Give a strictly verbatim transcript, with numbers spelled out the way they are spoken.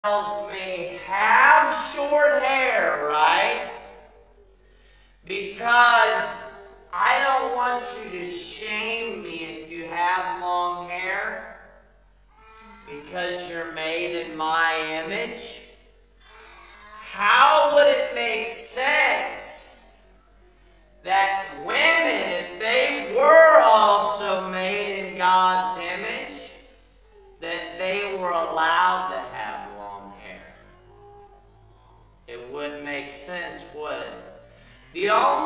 tells me have short hair, right? Because I don't want you to shame me if you have long hair, because you're made in my image. How would it make sense that women, if they were also made in God's image, that they were allowed to have long hair? It wouldn't make sense, would it? The only